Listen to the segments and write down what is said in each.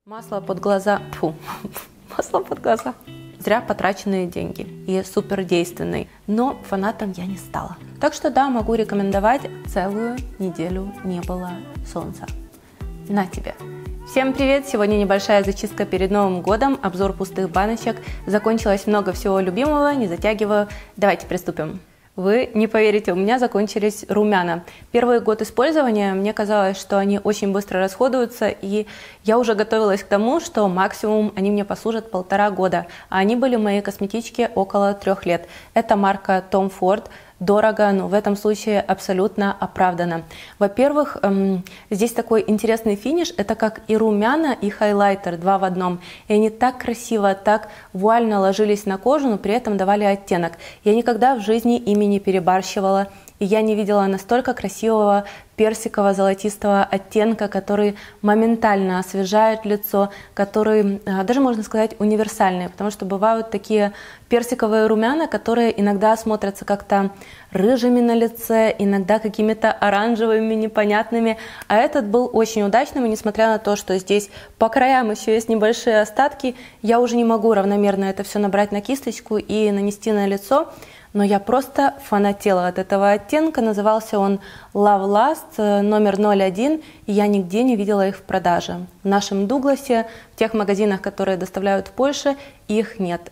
Масло под глаза, масло под глаза. Зря потраченные деньги и супердейственный, но фанатом я не стала. Так что да, могу рекомендовать, целую неделю не было солнца. На тебе! Всем привет! Сегодня небольшая зачистка перед Новым годом, обзор пустых баночек. Закончилось много всего любимого, не затягиваю. Давайте приступим. Вы не поверите, у меня закончились румяна. Первый год использования мне казалось, что они очень быстро расходуются, и я уже готовилась к тому, что максимум они мне послужат 1,5 года, а они были в моей косметичке около 3 лет. Это марка Tom Ford. Дорого, но в этом случае абсолютно оправдано. Во-первых, здесь такой интересный финиш, это как и румяна, и хайлайтер 2 в одном. И они так красиво, так вуально ложились на кожу, но при этом давали оттенок. Я никогда в жизни ими не перебарщивала, и я не видела настолько красивого персиково-золотистого оттенка, который моментально освежает лицо, который даже, можно сказать, универсальный, потому что бывают такие персиковые румяна, которые иногда смотрятся как-то рыжими на лице, иногда какими-то оранжевыми, непонятными, а этот был очень удачным, и несмотря на то, что здесь по краям еще есть небольшие остатки, я уже не могу равномерно это все набрать на кисточку и нанести на лицо, но я просто фанатела от этого оттенка. Назывался он Love Last, номер 01, и я нигде не видела их в продаже. В нашем Дугласе, в тех магазинах, которые доставляют в Польше, их нет.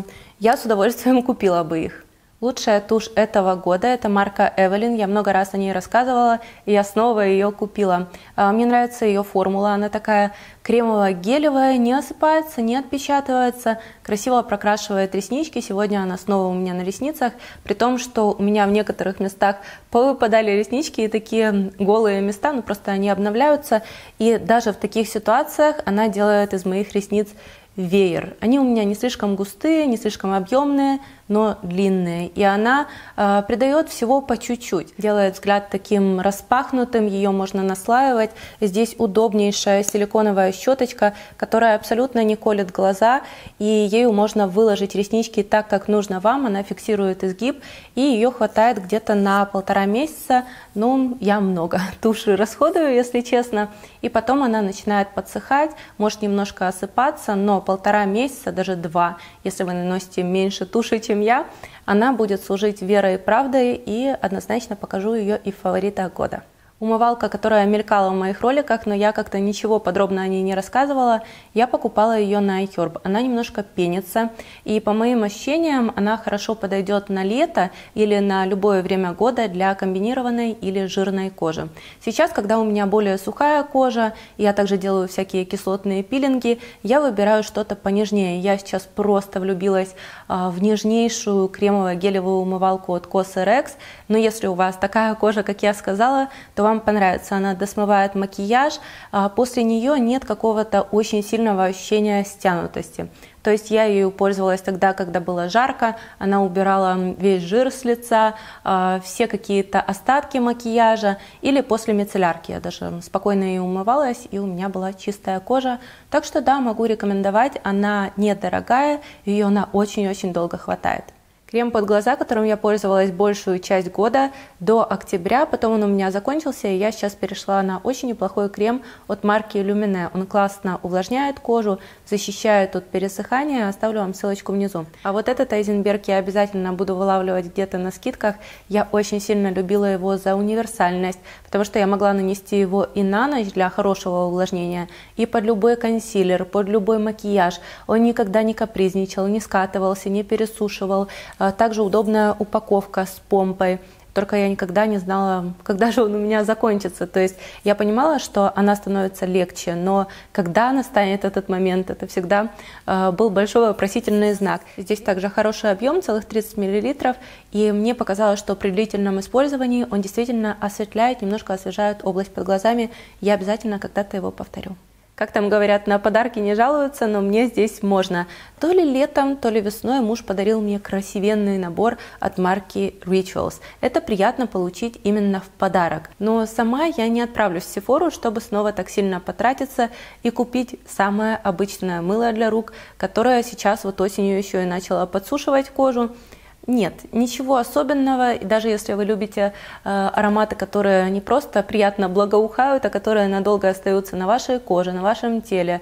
Я с удовольствием купила бы их. Лучшая тушь этого года – это марка Evelyn. Я много раз о ней рассказывала, и я снова ее купила. Мне нравится ее формула. Она такая кремово-гелевая, не осыпается, не отпечатывается, красиво прокрашивает реснички. Сегодня она снова у меня на ресницах, при том, что у меня в некоторых местах повыпадали реснички и такие голые места, но просто они обновляются. И даже в таких ситуациях она делает из моих ресниц веер. Они у меня не слишком густые, не слишком объемные, но длинные. И она придает всего по чуть-чуть. Делает взгляд таким распахнутым, ее можно наслаивать. Здесь удобнейшая силиконовая щеточка, которая абсолютно не колет глаза. И ею можно выложить реснички так, как нужно вам. Она фиксирует изгиб. И ее хватает где-то на 1,5 месяца. Ну, я много туши расходую, если честно. И потом она начинает подсыхать, может немножко осыпаться, но 1,5 месяца, даже 2, если вы наносите меньше туши, чем я, она будет служить верой и правдой, и однозначно покажу ее и в фаворитах года. Умывалка, которая мелькала в моих роликах, но я как-то ничего подробно о ней не рассказывала, я покупала ее на iHerb. Она немножко пенится, и по моим ощущениям она хорошо подойдет на лето или на любое время года для комбинированной или жирной кожи. Сейчас, когда у меня более сухая кожа, я также делаю всякие кислотные пилинги, я выбираю что-то понежнее. Я сейчас просто влюбилась в нежнейшую кремово-гелевую умывалку от Cosrx, но если у вас такая кожа, как я сказала, то вам понравится. Она досмывает макияж, после нее нет какого-то очень сильного ощущения стянутости. То есть я ею пользовалась тогда, когда было жарко, она убирала весь жир с лица, все какие-то остатки макияжа, или после мицеллярки я даже спокойно ее умывалась, и у меня была чистая кожа. Так что да, могу рекомендовать, она недорогая, ее на очень-очень долго хватает. Крем под глаза, которым я пользовалась большую часть года, до октября, потом он у меня закончился, и я сейчас перешла на очень неплохой крем от марки Lumene. Он классно увлажняет кожу, защищает от пересыхания, оставлю вам ссылочку внизу. А вот этот Айзенберг я обязательно буду вылавливать где-то на скидках. Я очень сильно любила его за универсальность, потому что я могла нанести его и на ночь для хорошего увлажнения, и под любой консилер, под любой макияж. Он никогда не капризничал, не скатывался, не пересушивал. Также удобная упаковка с помпой, только я никогда не знала, когда же он у меня закончится. То есть я понимала, что она становится легче, но когда настанет этот момент, это всегда был большой вопросительный знак. Здесь также хороший объем, целых 30 мл, и мне показалось, что при длительном использовании он действительно осветляет, немножко освежает область под глазами. Я обязательно когда-то его повторю. Как там говорят, на подарки не жалуются, но мне здесь можно. То ли летом, то ли весной муж подарил мне красивенный набор от марки Rituals. Это приятно получить именно в подарок. Но сама я не отправлюсь в Sephora, чтобы снова так сильно потратиться и купить самое обычное мыло для рук, которое сейчас вот осенью еще и начало подсушивать кожу. Нет, ничего особенного, и даже если вы любите ароматы, которые не просто приятно благоухают, а которые надолго остаются на вашей коже, на вашем теле,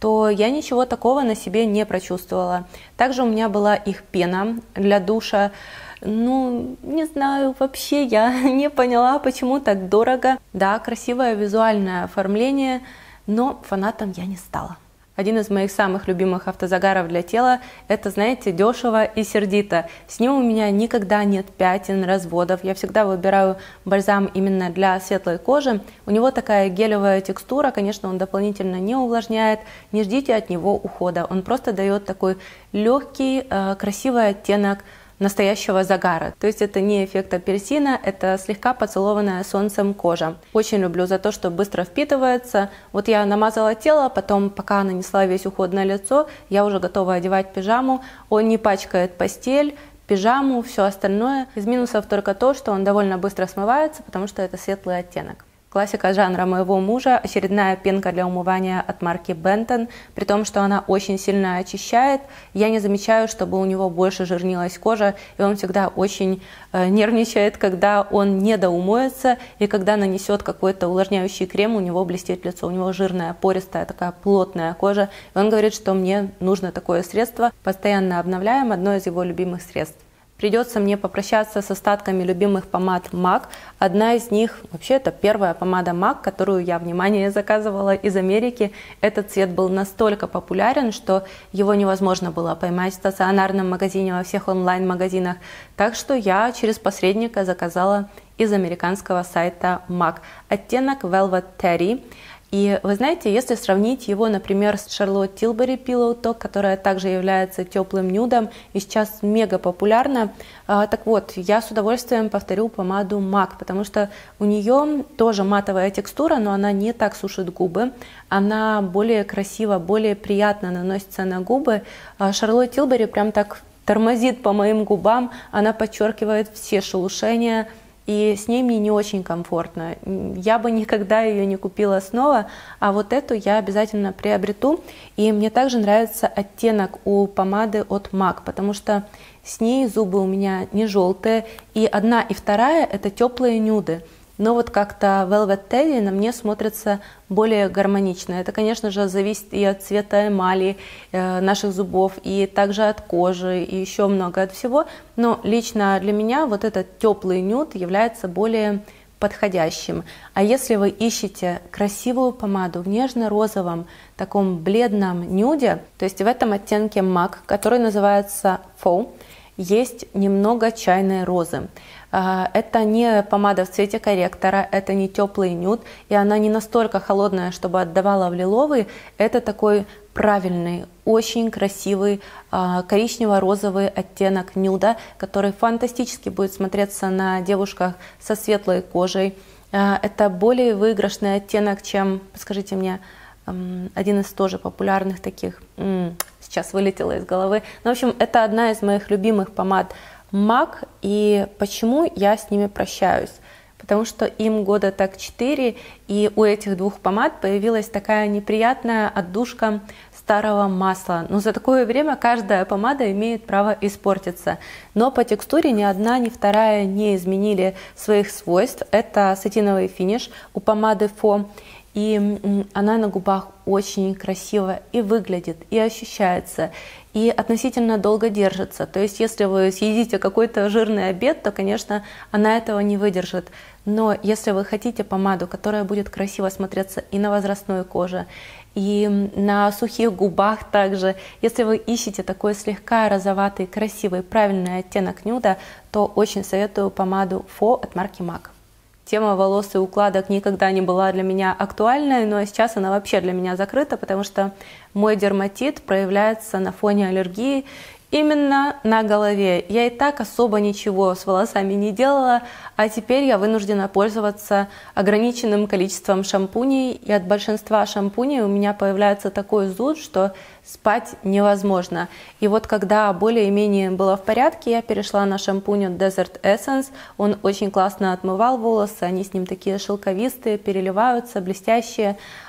то я ничего такого на себе не прочувствовала. Также у меня была их пена для душа. Ну, не знаю, вообще я не поняла, почему так дорого. Да, красивое визуальное оформление, но фанатом я не стала. Один из моих самых любимых автозагаров для тела – это, знаете, дешево и сердито. С ним у меня никогда нет пятен, разводов. Я всегда выбираю бальзам именно для светлой кожи. У него такая гелевая текстура, конечно, он дополнительно не увлажняет. Не ждите от него ухода. Он просто дает такой легкий, красивый оттенок настоящего загара. То есть это не эффект апельсина, это слегка поцелованная солнцем кожа. Очень люблю за то, что быстро впитывается. Вот я намазала тело, потом, пока нанесла весь уход на лицо, я уже готова одевать пижаму. Он не пачкает постель, пижаму, все остальное. Из минусов только то, что он довольно быстро смывается, потому что это светлый оттенок. Классика жанра моего мужа, очередная пенка для умывания от марки Benton, при том, что она очень сильно очищает. Я не замечаю, чтобы у него больше жирнилась кожа, и он всегда очень нервничает, когда он недоумоется, и когда нанесет какой-то увлажняющий крем, у него блестит лицо. У него жирная, пористая, такая плотная кожа. И он говорит, что мне нужно такое средство. Постоянно обновляем, одно из его любимых средств. Придется мне попрощаться с остатками любимых помад MAC. Одна из них, вообще это первая помада MAC, которую я, внимание, заказывала из Америки. Этот цвет был настолько популярен, что его невозможно было поймать в стационарном магазине, во всех онлайн-магазинах. Так что я через посредника заказала из американского сайта MAC. Оттенок Velvet Terry. И вы знаете, если сравнить его, например, с Charlotte Tilbury Pillow Talk, которая также является теплым нюдом и сейчас мега популярна, так вот, я с удовольствием повторю помаду MAC, потому что у нее тоже матовая текстура, но она не так сушит губы, она более красиво, более приятно наносится на губы. Charlotte Tilbury прям так тормозит по моим губам, она подчеркивает все шелушения, и с ней мне не очень комфортно. Я бы никогда ее не купила снова, а вот эту я обязательно приобрету. И мне также нравится оттенок у помады от MAC, потому что с ней зубы у меня не желтые, и одна и вторая это теплые нюды. Но вот как-то Velvet Terry на мне смотрится более гармонично. Это, конечно же, зависит и от цвета эмали наших зубов, и также от кожи, и еще много от всего. Но лично для меня вот этот теплый нюд является более подходящим. А если вы ищете красивую помаду в нежно-розовом, таком бледном нюде, то есть в этом оттенке MAC, который называется Faux, есть немного чайной розы. Это не помада в цвете корректора, это не теплый нюд, и она не настолько холодная, чтобы отдавала в лиловый. Это такой правильный, очень красивый коричнево-розовый оттенок нюда, который фантастически будет смотреться на девушках со светлой кожей. Это более выигрышный оттенок, чем, скажите мне, один из тоже популярных таких, сейчас вылетело из головы. Но, в общем, это одна из моих любимых помад MAC, и почему я с ними прощаюсь? Потому что им года так 4, и у этих двух помад появилась такая неприятная отдушка старого масла. Но за такое время каждая помада имеет право испортиться. Но по текстуре ни одна, ни вторая не изменили своих свойств. Это сатиновый финиш у помады Faux. И она на губах очень красиво и выглядит, и ощущается, и относительно долго держится. То есть, если вы съедите какой-то жирный обед, то, конечно, она этого не выдержит. Но если вы хотите помаду, которая будет красиво смотреться и на возрастной коже, и на сухих губах также, если вы ищете такой слегка розоватый, красивый, правильный оттенок нюда, то очень советую помаду Faux от марки MAC. Тема волос и укладок никогда не была для меня актуальной, но сейчас она вообще для меня закрыта, потому что мой дерматит проявляется на фоне аллергии именно на голове. Я и так особо ничего с волосами не делала, а теперь я вынуждена пользоваться ограниченным количеством шампуней, и от большинства шампуней у меня появляется такой зуд, что спать невозможно. И вот когда более-менее было в порядке, я перешла на шампунь от Desert Essence. Он очень классно отмывал волосы, они с ним такие шелковистые, переливаются, блестящие.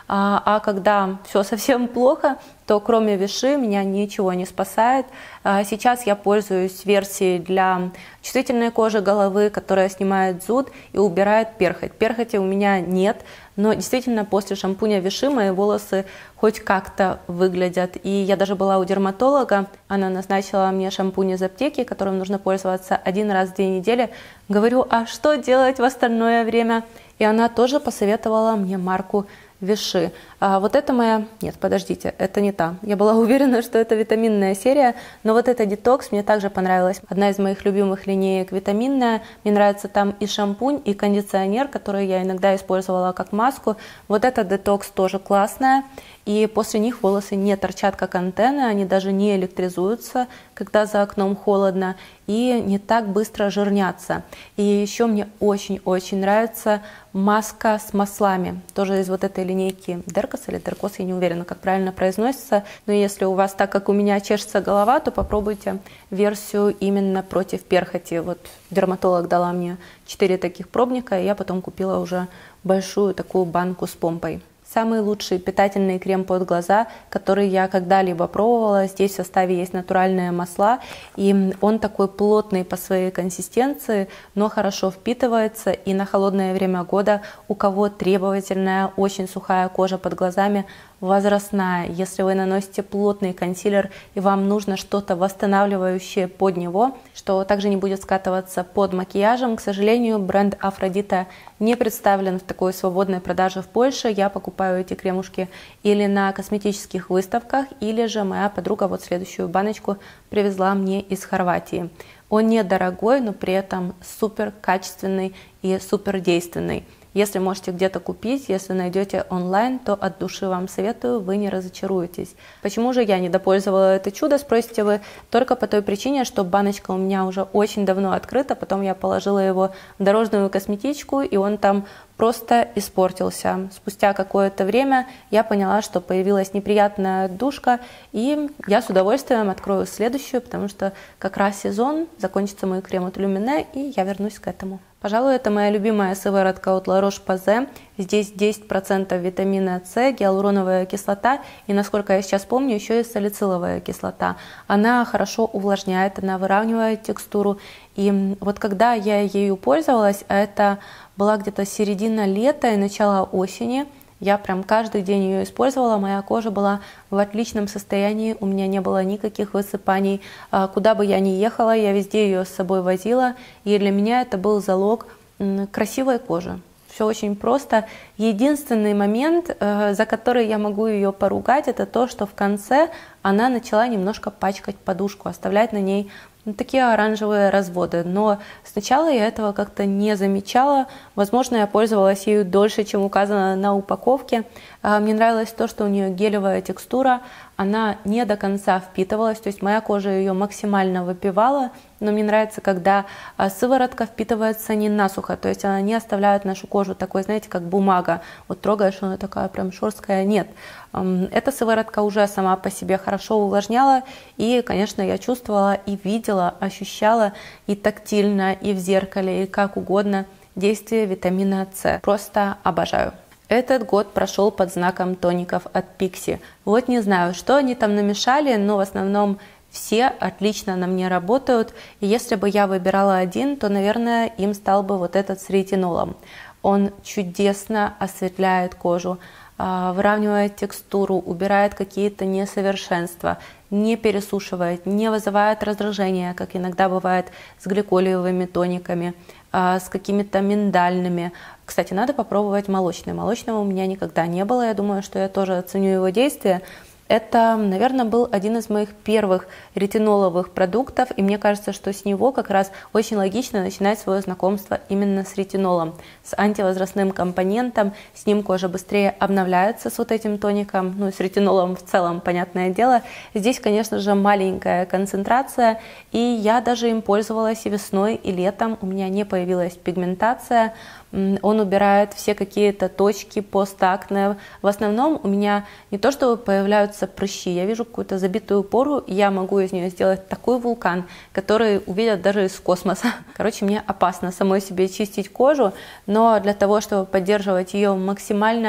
А когда все совсем плохо, то кроме Виши меня ничего не спасает. Сейчас я пользуюсь версией для чувствительной кожи головы, которая снимает зуд и убирает перхоть. Перхоти у меня нет, но действительно после шампуня Виши мои волосы хоть как-то выглядят. И я даже была у дерматолога, она назначила мне шампунь из аптеки, которым нужно пользоваться 1 раз в 2 недели. Говорю, а что делать в остальное время? И она тоже посоветовала мне марку Виши. Вот это моя... Нет, подождите, это не та. Я была уверена, что это витаминная серия, но вот эта детокс мне также понравилась. Одна из моих любимых линеек витаминная. Мне нравится там и шампунь, и кондиционер, который я иногда использовала как маску. Вот эта детокс тоже классная. И после них волосы не торчат как антенны, они даже не электризуются, когда за окном холодно, и не так быстро жирнятся. И еще мне очень-очень нравится маска с маслами, тоже из вот этой линейки Деркос или Деркос, я не уверена, как правильно произносится, но если у вас, так как у меня чешется голова, то попробуйте версию именно против перхоти. Вот дерматолог дала мне 4 таких пробника, и я потом купила уже большую такую банку с помпой. Самый лучший питательный крем под глаза, который я когда-либо пробовала. Здесь в составе есть натуральные масла, и он такой плотный по своей консистенции, но хорошо впитывается. И на холодное время года, у кого требовательная, очень сухая кожа под глазами, возрастная, если вы наносите плотный консилер и вам нужно что-то восстанавливающее под него, что также не будет скатываться под макияжем, к сожалению, бренд Афродита не представлен в такой свободной продаже в Польше. Я покупаю эти кремушки или на косметических выставках, или же моя подруга вот следующую баночку привезла мне из Хорватии. Он недорогой, но при этом супер качественный и супер действенный. Если можете где-то купить, если найдете онлайн, то от души вам советую, вы не разочаруетесь. Почему же я не допользовала это чудо, спросите вы? Только по той причине, что баночка у меня уже очень давно открыта, потом я положила его в дорожную косметичку, и он там просто испортился. Спустя какое-то время я поняла, что появилась неприятная отдушка, и я с удовольствием открою следующую, потому что как раз сезон, закончится мой крем от Люмине, и я вернусь к этому. Пожалуй, это моя любимая сыворотка от La Roche-Posay. Здесь 10% витамина С, гиалуроновая кислота и, насколько я сейчас помню, еще и салициловая кислота. Она хорошо увлажняет, она выравнивает текстуру. И вот когда я ею пользовалась, а это была где-то середина лета и начало осени, я прям каждый день ее использовала, моя кожа была в отличном состоянии, у меня не было никаких высыпаний. Куда бы я ни ехала, я везде ее с собой возила, и для меня это был залог красивой кожи. Все очень просто. Единственный момент, за который я могу ее поругать, это то, что в конце она начала немножко пачкать подушку, оставлять на ней такие оранжевые разводы. Но сначала я этого как-то не замечала. Возможно, я пользовалась ею дольше, чем указано на упаковке. Мне нравилось то, что у нее гелевая текстура, она не до конца впитывалась, то есть моя кожа ее максимально выпивала, но мне нравится, когда сыворотка впитывается не насухо, то есть она не оставляет нашу кожу такой, знаете, как бумага, вот трогаешь, она такая прям шерсткая, нет. Эта сыворотка уже сама по себе хорошо увлажняла, и, конечно, я чувствовала и видела, ощущала и тактильно, и в зеркале, и как угодно действие витамина С. Просто обожаю. Этот год прошел под знаком тоников от Pixi. Вот не знаю, что они там намешали, но в основном все отлично на мне работают. И если бы я выбирала один, то, наверное, им стал бы вот этот с ретинолом. Он чудесно осветляет кожу, выравнивает текстуру, убирает какие-то несовершенства, не пересушивает, не вызывает раздражения, как иногда бывает с гликолиевыми тониками, с какими-то миндальными. Кстати, надо попробовать молочный. Молочного у меня никогда не было. Я думаю, что я тоже оценю его действие. Это, наверное, был один из моих первых ретиноловых продуктов, и мне кажется, что с него как раз очень логично начинать свое знакомство именно с ретинолом, с антивозрастным компонентом. С ним кожа быстрее обновляется с вот этим тоником, ну и с ретинолом в целом, понятное дело. Здесь, конечно же, маленькая концентрация, и я даже им пользовалась и весной, и летом. У меня не появилась пигментация. Он убирает все какие-то точки постакне. В основном у меня не то, что появляются прыщи, я вижу какую-то забитую пору, и я могу из нее сделать такой вулкан, который увидят даже из космоса. Короче, мне опасно самой себе чистить кожу, но для того, чтобы поддерживать ее максимально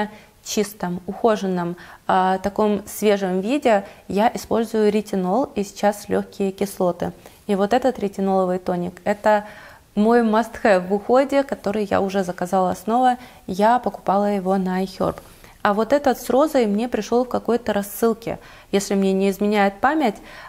чистом, ухоженном, таком свежем виде я использую ретинол и сейчас легкие кислоты. И вот этот ретиноловый тоник – это мой must-have в уходе, который я уже заказала снова. Я покупала его на iHerb. А вот этот с розой мне пришел в какой-то рассылке, если мне не изменяет память,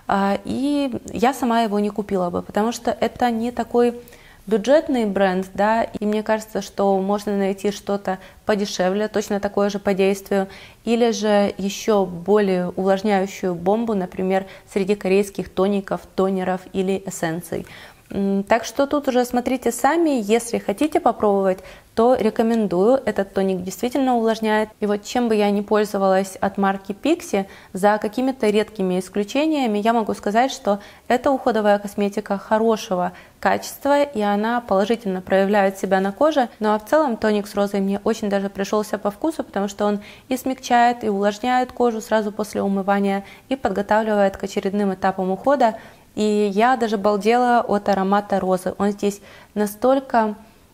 и я сама его не купила бы, потому что это не такой бюджетный бренд, да, и мне кажется, что можно найти что-то подешевле, точно такое же по действию, или же еще более увлажняющую бомбу, например, среди корейских тоников, тонеров или эссенций. Так что тут уже смотрите сами, если хотите попробовать, то рекомендую. Этот тоник действительно увлажняет. И вот чем бы я ни пользовалась от марки Pixi, за какими-то редкими исключениями я могу сказать, что это уходовая косметика хорошего качества, и она положительно проявляет себя на коже. Ну а в целом тоник с розой мне очень даже пришелся по вкусу, потому что он и смягчает, и увлажняет кожу сразу после умывания, и подготавливает к очередным этапам ухода. И я даже балдела от аромата розы. Он здесь настолько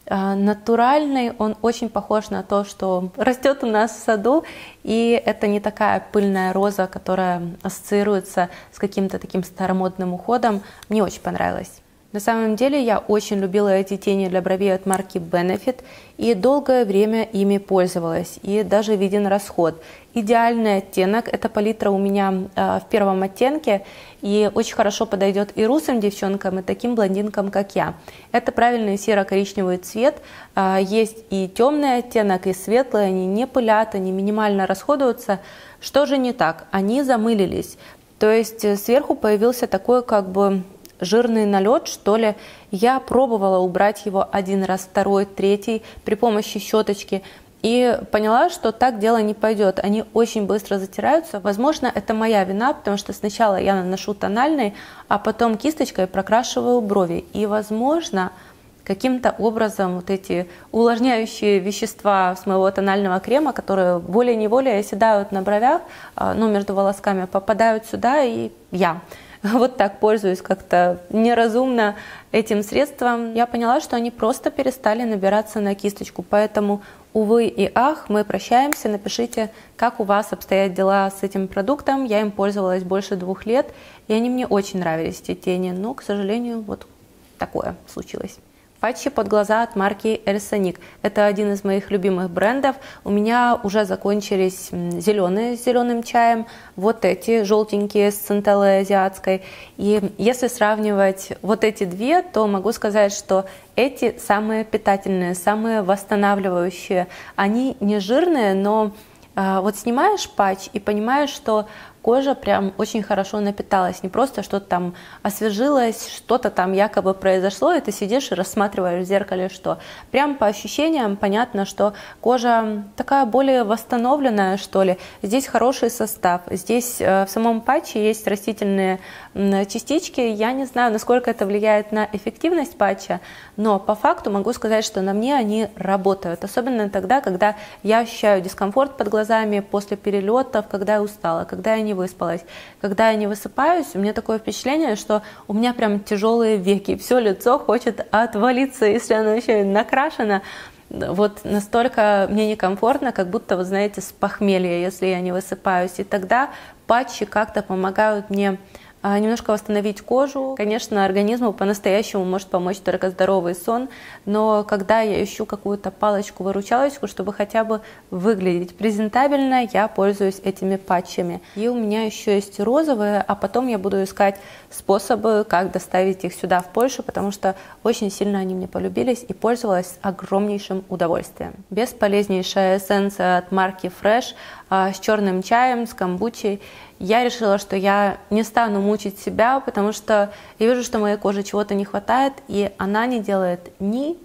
натуральный, он очень похож на то, что растет у нас в саду. И это не такая пыльная роза, которая ассоциируется с каким-то таким старомодным уходом. Мне очень понравилось. На самом деле я очень любила эти тени для бровей от марки Benefit и долгое время ими пользовалась, и даже виден расход. Идеальный оттенок, эта палитра у меня в первом оттенке, и очень хорошо подойдет и русым девчонкам, и таким блондинкам, как я. Это правильный серо-коричневый цвет, есть и темный оттенок, и светлый, они не пылят, они минимально расходуются. Что же не так? Они замылились, то есть сверху появился такой как бы жирный налет, что ли. Я пробовала убрать его один раз, второй, третий при помощи щеточки и поняла, что так дело не пойдет. Они очень быстро затираются. Возможно, это моя вина, потому что сначала я наношу тональный, а потом кисточкой прокрашиваю брови. И, возможно, каким-то образом вот эти увлажняющие вещества с моего тонального крема, которые волей-неволей оседают на бровях, ну, между волосками, попадают сюда, и я вот так пользуюсь как-то неразумно этим средством. Я поняла, что они просто перестали набираться на кисточку, поэтому, увы и ах, мы прощаемся. Напишите, как у вас обстоят дела с этим продуктом. Я им пользовалась больше 2 лет, и они мне очень нравились, эти тени, но, к сожалению, вот такое случилось. Патчи под глаза от марки Elsonic. Это один из моих любимых брендов. У меня уже закончились зеленые с зеленым чаем, вот эти желтенькие с центеллой азиатской. И если сравнивать вот эти две, то могу сказать, что эти самые питательные, самые восстанавливающие. Они не жирные, но вот снимаешь патч и понимаешь, что кожа прям очень хорошо напиталась, не просто что-то там освежилось, что-то там якобы произошло, и ты сидишь и рассматриваешь в зеркале, что. Прям по ощущениям понятно, что кожа такая более восстановленная, что ли. Здесь хороший состав, здесь в самом патче есть растительные частички. Я не знаю, насколько это влияет на эффективность патча, но по факту могу сказать, что на мне они работают, особенно тогда, когда я ощущаю дискомфорт под глазами после перелетов, когда я устала, когда я не выспалась. Когда я не высыпаюсь, у меня такое впечатление, что у меня прям тяжелые веки, все лицо хочет отвалиться, если оно еще и накрашено. Вот настолько мне некомфортно, как будто, вы знаете, с похмелья, если я не высыпаюсь. И тогда патчи как-то помогают мне немножко восстановить кожу. Конечно, организму по-настоящему может помочь только здоровый сон, но когда я ищу какую-то палочку-выручалочку, чтобы хотя бы выглядеть презентабельно, я пользуюсь этими патчами. И у меня еще есть розовые, а потом я буду искать способы, как доставить их сюда, в Польшу, потому что очень сильно они мне полюбились и пользовалась с огромнейшим удовольствием. Бесполезнейшая эссенция от марки Fresh с черным чаем, с камбучей. Я решила, что я не стану мучить себя, потому что я вижу, что моей коже чего-то не хватает, и она не делает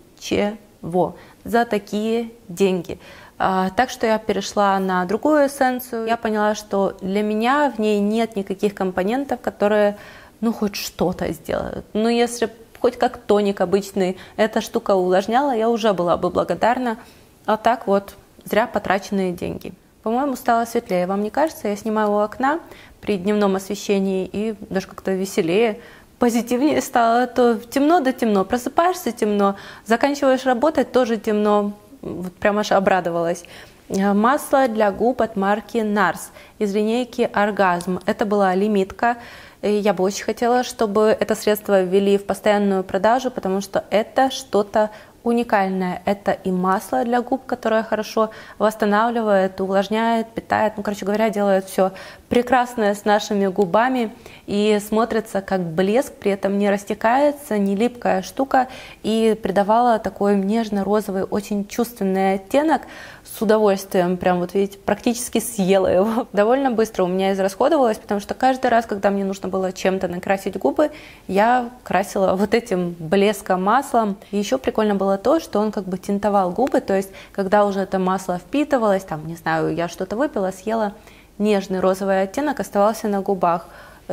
ничего за такие деньги. Так что я перешла на другую эссенцию. Я поняла, что для меня в ней нет никаких компонентов, которые, ну, хоть что-то сделают. Но если хоть как тоник обычный эта штука увлажняла, я уже была бы благодарна. А так вот, зря потраченные деньги. По-моему, стало светлее. Вам не кажется? Я снимаю у окна при дневном освещении и даже как-то веселее, позитивнее стало. То темно да темно, просыпаешься темно, заканчиваешь работать тоже темно. Вот прям аж обрадовалась. Масло для губ от марки NARS из линейки Orgasm. Это была лимитка. Я бы очень хотела, чтобы это средство ввели в постоянную продажу, потому что это что-то уникальное. Это и масло для губ, которое хорошо восстанавливает, увлажняет, питает. Ну, короче говоря, делает все прекрасное с нашими губами и смотрится как блеск, при этом не растекается, не липкая штука, и придавала такой нежно-розовый, очень чувственный оттенок. С удовольствием, прям вот видите, практически съела его. Довольно быстро у меня израсходовалось, потому что каждый раз, когда мне нужно было чем-то накрасить губы, я красила вот этим блеском маслом. И еще прикольно было то, что он как бы тинтовал губы, то есть когда уже это масло впитывалось, там, не знаю, я что-то выпила, съела, нежный розовый оттенок оставался на губах.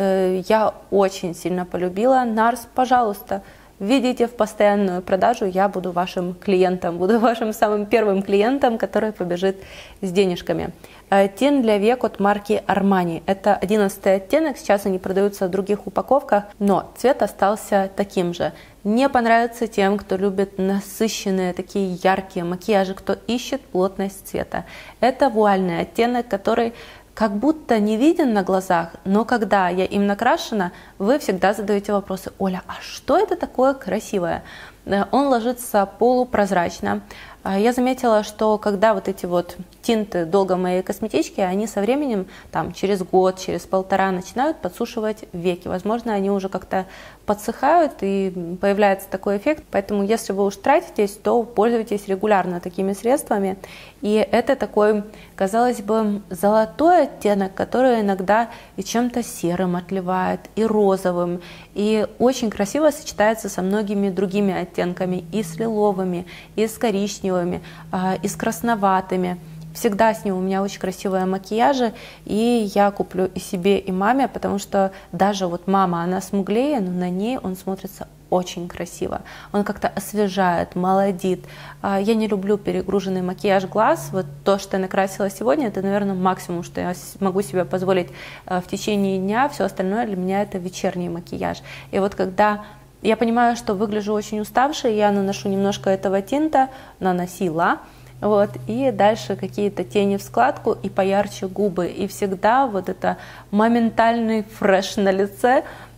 Я очень сильно полюбила. NARS, пожалуйста, введите в постоянную продажу, я буду вашим клиентом, буду вашим самым первым клиентом, который побежит с денежками. Тин для век от марки Armani. Это 11-й оттенок, сейчас они продаются в других упаковках, но цвет остался таким же. Не понравится тем, кто любит насыщенные, такие яркие макияжи, кто ищет плотность цвета. Это вуальный оттенок, который как будто не виден на глазах, но когда я им накрашена, вы всегда задаете вопросы: Оля, а что это такое красивое? Он ложится полупрозрачно. Я заметила, что когда вот эти вот тинты долго моей косметички, они со временем, там, через год, через полтора начинают подсушивать веки. Возможно, они уже как-то подсыхают и появляется такой эффект. Поэтому, если вы уж тратитесь, то пользуйтесь регулярно такими средствами. И это такой, казалось бы, золотой оттенок, который иногда и чем-то серым отливает, и розовым, и очень красиво сочетается со многими другими оттенками, и с лиловыми, и с коричневыми, и с красноватыми. Всегда с ним у меня очень красивые макияжи, и я куплю и себе, и маме, потому что даже вот мама, она смуглее, но на ней он смотрится очень красиво. Он как-то освежает, молодит. Я не люблю перегруженный макияж глаз. Вот то, что я накрасила сегодня, это, наверное, максимум, что я могу себе позволить в течение дня. Все остальное для меня это вечерний макияж. И вот когда я понимаю, что выгляжу очень уставшей, я наношу немножко этого тинта, наносила, вот, и дальше какие-то тени в складку и поярче губы. И всегда вот это моментальный фреш на лице.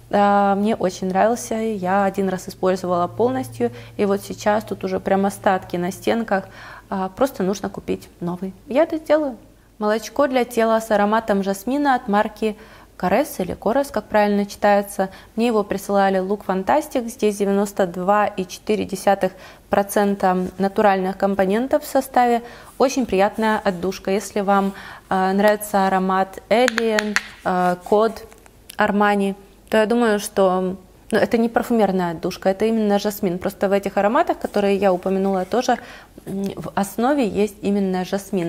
Мне очень нравился, я один раз использовала полностью, и вот сейчас тут уже прям остатки на стенках, просто нужно купить новый. Я это сделаю. Молочко для тела с ароматом жасмина от марки Корес или Корес, как правильно читается. Мне его присылали Look Fantastic, здесь 92,4% натуральных компонентов в составе. Очень приятная отдушка. Если вам нравится аромат Alien, Code, Armani, то я думаю, что это не парфюмерная отдушка, это именно жасмин. Просто в этих ароматах, которые я упомянула, тоже в основе есть именно жасмин.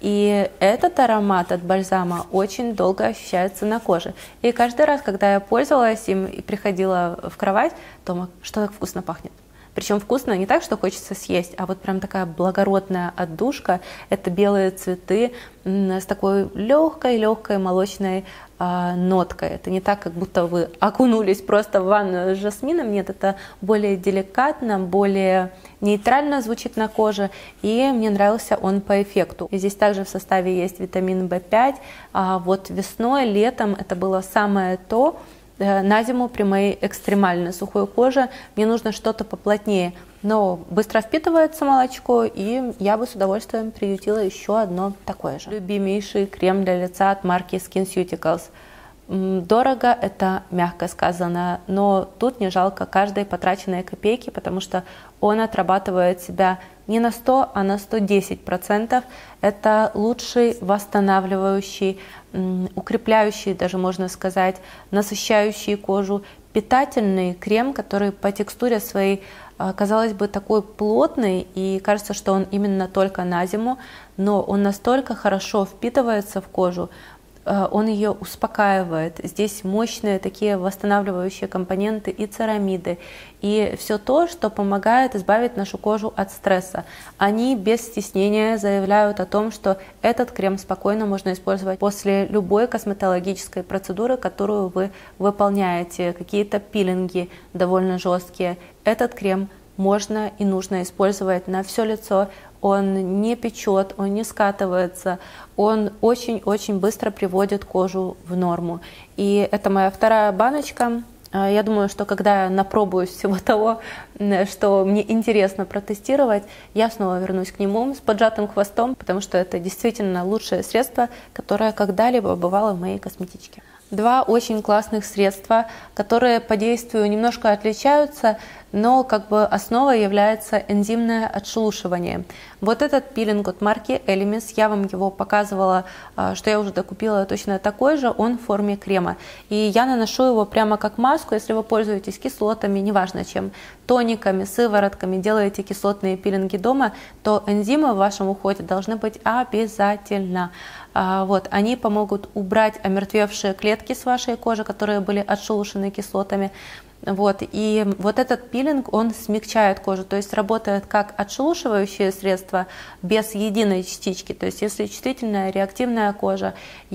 И этот аромат от бальзама очень долго ощущается на коже. И каждый раз, когда я пользовалась им и приходила в кровать, то что так вкусно пахнет. Причем вкусно не так, что хочется съесть, а вот прям такая благородная отдушка. Это белые цветы с такой легкой молочной ноткой. Это не так, как будто вы окунулись просто в ванну с жасмином. Нет, это более деликатно, более нейтрально звучит на коже. И мне нравился он по эффекту. И здесь также в составе есть витамин В5. А вот весной, летом это было самое то. На зиму при моей экстремально сухой коже мне нужно что-то поплотнее, но быстро впитывается молочко, и я бы с удовольствием приютила еще одно такое же. Любимейший крем для лица от марки SkinCeuticals. Дорого, это мягко сказано, но тут не жалко каждой потраченной копейки, потому что он отрабатывает себя не на 100, а на 110%. Это лучший восстанавливающий, укрепляющий, даже можно сказать, насыщающий кожу, питательный крем, который по текстуре своей, казалось бы, такой плотный, и кажется, что он именно только на зиму, но он настолько хорошо впитывается в кожу, он ее успокаивает. Здесь мощные такие восстанавливающие компоненты и церамиды, и все то, что помогает избавить нашу кожу от стресса. Они без стеснения заявляют о том, что этот крем спокойно можно использовать после любой косметологической процедуры, которую вы выполняете, какие-то пилинги довольно жесткие. Этот крем можно и нужно использовать на все лицо. он не печет, он не скатывается, он очень-очень быстро приводит кожу в норму. И это моя вторая баночка. Я думаю, что когда я напробуюсь всего того, что мне интересно протестировать, я снова вернусь к нему с поджатым хвостом, потому что это действительно лучшее средство, которое когда-либо бывало в моей косметичке. Два очень классных средства, которые по действию немножко отличаются, но как бы основой является энзимное отшелушивание. Вот этот пилинг от марки Elemis, я вам его показывала, что я уже докупила точно такой же, он в форме крема. И я наношу его прямо как маску, если вы пользуетесь кислотами, неважно чем, тониками, сыворотками, делаете кислотные пилинги дома, то энзимы в вашем уходе должны быть обязательно. Вот, они помогут убрать омертвевшие клетки с вашей кожи, которые были отшелушены кислотами. Вот, и вот этот пилинг, он смягчает кожу, то есть работает как отшелушивающее средство без единой частички. То есть если чувствительная, реактивная кожа,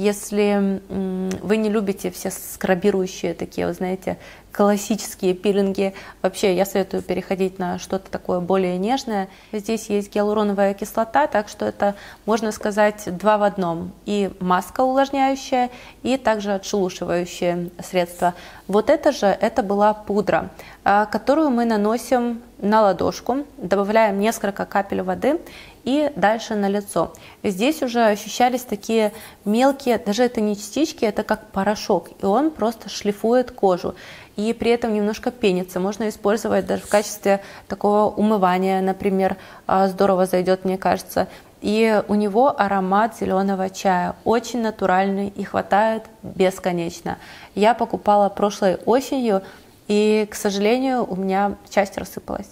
если вы не любите все скрабирующие такие, вы знаете, классические пилинги, вообще я советую переходить на что-то такое более нежное. Здесь есть гиалуроновая кислота, так что это, можно сказать, два в одном. И маска увлажняющая, и также отшелушивающее средство. Вот это была пудра, которую мы наносим на ладошку, добавляем несколько капель воды и дальше на лицо. Здесь уже ощущались такие мелкие, даже это не частички, это как порошок, и он просто шлифует кожу. И при этом немножко пенится. Можно использовать даже в качестве такого умывания, например, здорово зайдет, мне кажется. И у него аромат зеленого чая, очень натуральный и хватает бесконечно. Я покупала прошлой осенью, и, к сожалению, у меня часть рассыпалась.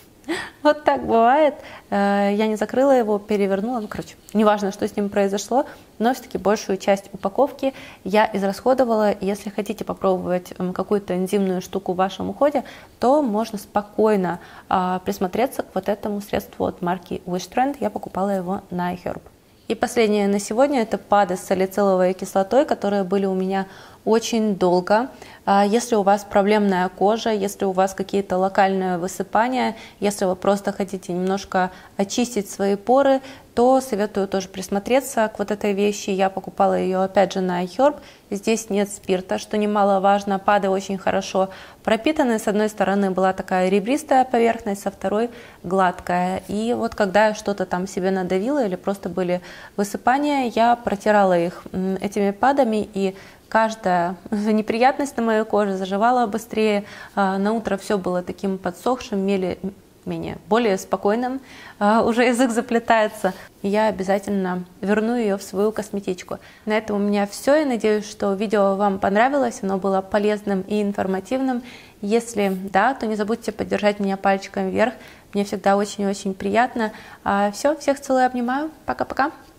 Вот так бывает. Я не закрыла его, перевернула. Ну, короче, неважно, что с ним произошло, но все-таки большую часть упаковки я израсходовала. Если хотите попробовать какую-то энзимную штуку в вашем уходе, то можно спокойно присмотреться к вот этому средству от марки Wishtrend. Я покупала его на iHerb. И последнее на сегодня – это ПАДы с салициловой кислотой, которые были у меня очень долго. Если у вас проблемная кожа, если у вас какие-то локальные высыпания, если вы просто хотите немножко очистить свои поры, то советую тоже присмотреться к вот этой вещи. Я покупала ее опять же на iHerb. Здесь нет спирта, что немаловажно. ПАДы очень хорошо пропитаны. С одной стороны была такая ребристая поверхность, со второй гладкая. И вот когда я что-то там себе надавила или просто были высыпания, я протирала их этими ПАДами, и каждая неприятность на моей коже заживала быстрее. На утро все было таким подсохшим, более спокойным, уже язык заплетается. Я обязательно верну ее в свою косметичку. На этом у меня все. Я надеюсь, что видео вам понравилось, оно было полезным и информативным. Если да, то не забудьте поддержать меня пальчиком вверх. Мне всегда очень-очень приятно. Все, всех целую, обнимаю. Пока-пока.